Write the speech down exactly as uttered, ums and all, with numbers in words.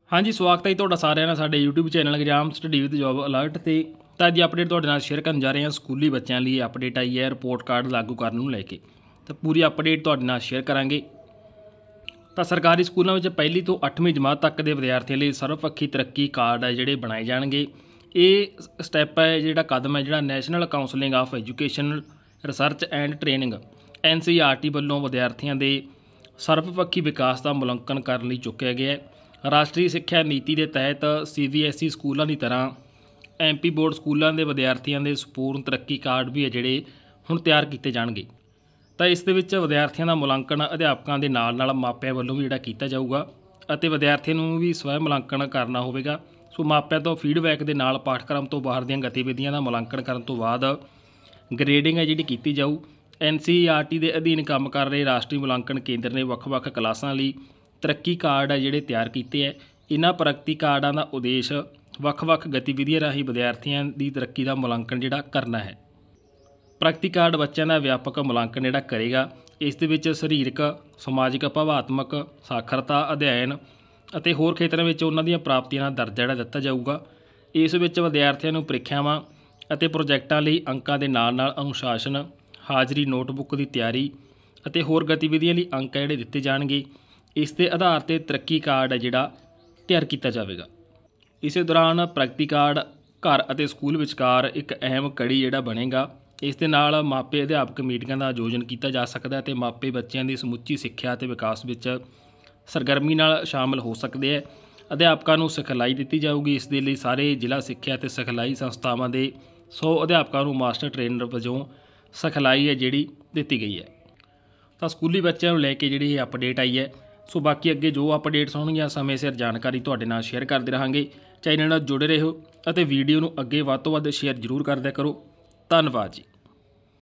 हाँ जी, स्वागत है जी तुहाडा सारिਆਂ ਦਾ ਸਾਡੇ YouTube channel exam study with job alert ਤੇ ਤਾਂ ਅੱਜ अपडेट ਤੁਹਾਡੇ ਨਾਲ शेयर ਕਰਨ ਜਾ ਰਹੇ ਹਾਂ। ਸਕੂਲੀ ਬੱਚਿਆਂ ਲਈ अपडेट आई है रिपोर्ट कार्ड लागू ਕਰਨ ਨੂੰ ਲੈ ਕੇ। ਤਾਂ ਪੂਰੀ अपडेट ਤੁਹਾਡੇ ਨਾਲ शेयर ਕਰਾਂਗੇ। ਤਾਂ ਸਰਕਾਰੀ ਸਕੂਲਾਂ ਵਿੱਚ ਪਹਿਲੀ ਤੋਂ ਅੱਠਵੀਂ ਜਮਾਤ ਤੱਕ ਦੇ ਵਿਦਿਆਰਥੀਆਂ ਲਈ ਸਰਵਪੱਖੀ ਤਰੱਕੀ ਕਾਰਡ ਹੈ ਜਿਹੜੇ ਬਣਾਏ ਜਾਣਗੇ। ਇਹ ਸਟੈਪ ਹੈ ਜਿਹੜਾ ਕਦਮ ਹੈ ਜਿਹੜਾ national counselling of education research and training N C R T ਵੱਲੋਂ ਵਿਦਿਆਰਥੀਆਂ ਦੇ ਸਰਵਪੱਖੀ ਵਿਕਾਸ ਦਾ ਮੁਲਾਂਕਣ ਕਰਨ ਲਈ ਚੁੱਕਿਆ ਗਿਆ ਹੈ। ਰਾਸ਼ਟਰੀ ਸਿੱਖਿਆ ਨੀਤੀ ਦੇ ਤਹਿਤ ਸੀ ਬੀ ਐਸ ਈ ਸਕੂਲਾਂ ਦੀ ਤਰ੍ਹਾਂ ਐਮ ਪੀ ਬੋਰਡ ਸਕੂਲਾਂ ਦੇ ਵਿਦਿਆਰਥੀਆਂ ਦੇ ਸੰਪੂਰਨ ਤਰੱਕੀ ਕਾਰਡ ਵੀ ਹੈ ਜਿਹੜੇ ਹੁਣ ਤਿਆਰ ਕੀਤੇ ਜਾਣਗੇ। ਤਾਂ ਇਸ ਦੇ ਵਿੱਚ ਵਿਦਿਆਰਥੀਆਂ ਦਾ ਮੁਲਾਂਕਣ ਅਧਿਆਪਕਾਂ ਦੇ ਨਾਲ ਨਾਲ ਮਾਪਿਆਂ ਵੱਲੋਂ ਵੀ ਜਿਹੜਾ ਕੀਤਾ ਜਾਊਗਾ ਅਤੇ ਵਿਦਿਆਰਥੀਆਂ ਨੂੰ ਵੀ ਸਵੈ ਮੁਲਾਂਕਣ ਕਰਨਾ ਹੋਵੇਗਾ। ਸੋ ਮਾਪਿਆਂ ਤੋਂ ਫੀਡਬੈਕ ਦੇ ਨਾਲ ਪਾਠਕ੍ਰਮ ਤੋਂ ਬਾਹਰ ਦੀਆਂ ਗਤੀਵਿਧੀਆਂ ਦਾ ਮੁਲਾਂਕਣ ਕਰਨ ਤੋਂ ਬਾਅਦ ਗ੍ਰੇਡਿੰਗ ਹੈ ਜਿਹੜੀ ਕੀਤੀ ਜਾਊ। ਐਨ ਸੀ ਆਰ ਟੀ ਦੇ ਅਧੀਨ ਕੰਮ ਕਰ ਰਹੇ ਰਾਸ਼ਟਰੀ ਮੁਲਾਂਕਣ ਕੇਂਦਰ ਨੇ ਵੱਖ-ਵੱਖ ਕਲਾਸਾਂ ਲਈ ਤਰੱਕੀ ਕਾਰਡ ਹੈ ਜਿਹੜੇ ਤਿਆਰ ਕੀਤੇ ਹੈ। ਇਹਨਾਂ ਪ੍ਰਗਤੀ ਕਾਰਡਾਂ ਦਾ ਉਦੇਸ਼ ਵੱਖ-ਵੱਖ ਗਤੀਵਿਧੀਆਂ ਰਾਹੀਂ ਵਿਦਿਆਰਥੀਆਂ ਦੀ ਤਰੱਕੀ ਦਾ ਮੁਲਾਂਕਣ ਜਿਹੜਾ ਕਰਨਾ ਹੈ। ਪ੍ਰਗਤੀ ਕਾਰਡ ਬੱਚਿਆਂ ਦਾ ਵਿਆਪਕ ਮੁਲਾਂਕਣ ਜਿਹੜਾ ਕਰੇਗਾ। ਇਸ ਦੇ ਵਿੱਚ ਸਰੀਰਕ, ਸਮਾਜਿਕ, ਭਾਵਾਤਮਕ, ਸਾਖਰਤਾ, ਅਧਿਐਨ ਅਤੇ ਹੋਰ ਖੇਤਰਾਂ ਵਿੱਚ ਉਹਨਾਂ ਦੀਆਂ ਪ੍ਰਾਪਤੀਆਂ ਦਾ ਦਰਜਾ ਜਿਹੜਾ ਦਿੱਤਾ ਜਾਊਗਾ। ਇਸ ਵਿੱਚ ਵਿਦਿਆਰਥੀਆਂ ਨੂੰ ਪ੍ਰੀਖਿਆਵਾਂ ਅਤੇ ਪ੍ਰੋਜੈਕਟਾਂ ਲਈ ਅੰਕਾਂ ਦੇ ਨਾਲ ਨਾਲ ਅਨੁਸ਼ਾਸਨ, ਹਾਜ਼ਰੀ, ਨੋਟਬੁੱਕ ਦੀ ਤਿਆਰੀ ਅਤੇ ਹੋਰ ਗਤੀਵਿਧੀਆਂ ਲਈ ਅੰਕ ਜਿਹੜੇ ਦਿੱਤੇ ਜਾਣਗੇ। ਇਸ ਦੇ ਆਧਾਰ 'ਤੇ ਤਰੱਕੀ ਕਾਰਡ ਹੈ ਜਿਹੜਾ ਤਿਆਰ ਕੀਤਾ ਜਾਵੇਗਾ। ਇਸੇ ਦੌਰਾਨ ਪ੍ਰਗਤੀ ਕਾਰਡ ਘਰ ਅਤੇ ਸਕੂਲ ਵਿਚਕਾਰ ਇੱਕ ਅਹਿਮ ਕੜੀ ਜਿਹੜਾ ਬਣੇਗਾ। ਇਸ ਦੇ ਨਾਲ ਮਾਪੇ ਅਧਿਆਪਕ ਮੀਟਿੰਗਾਂ ਦਾ ਆਯੋਜਨ ਕੀਤਾ ਜਾ ਸਕਦਾ ਅਤੇ ਮਾਪੇ ਬੱਚਿਆਂ ਦੀ ਸਮੁੱਚੀ ਸਿੱਖਿਆ ਅਤੇ ਵਿਕਾਸ ਵਿੱਚ ਸਰਗਰਮੀ ਨਾਲ ਸ਼ਾਮਲ ਹੋ ਸਕਦੇ ਹੈ। ਅਧਿਆਪਕਾਂ ਨੂੰ ਸਿਖਲਾਈ ਦਿੱਤੀ ਜਾਊਗੀ। ਇਸ ਦੇ ਲਈ ਸਾਰੇ ਜ਼ਿਲ੍ਹਾ ਸਿੱਖਿਆ ਅਤੇ ਸਿਖਲਾਈ ਸੰਸਥਾਵਾਂ ਦੇ ਸੌ ਅਧਿਆਪਕਾਂ ਨੂੰ ਮਾਸਟਰ ਟ੍ਰੇਨਰ ਵਜੋਂ ਸਿਖਲਾਈ ਹੈ ਜਿਹੜੀ ਦਿੱਤੀ ਗਈ ਹੈ। ਤਾਂ ਸਕੂਲੀ ਬੱਚਿਆਂ ਨੂੰ ਲੈ ਕੇ ਜਿਹੜੀ ਇਹ ਅਪਡੇਟ ਆਈ ਹੈ। ਸੋ ਬਾਕੀ ਅੱਗੇ ਜੋ ਅਪਡੇਟਸ ਹੋਣਗੀਆਂ ਸਮੇਂ ਸਿਰ ਜਾਣਕਾਰੀ ਤੁਹਾਡੇ ਨਾਲ ਸ਼ੇਅਰ ਕਰਦੇ ਰਹਾਂਗੇ। ਚੈਨਲ ਨਾਲ ਜੁੜੇ ਰਹੋ ਅਤੇ ਵੀਡੀਓ ਨੂੰ ਅੱਗੇ ਵੱਧ ਤੋਂ ਵੱਧ ਸ਼ੇਅਰ ਜ਼ਰੂਰ ਕਰਦਿਆ ਕਰੋ। ਧੰਨਵਾਦ ਜੀ।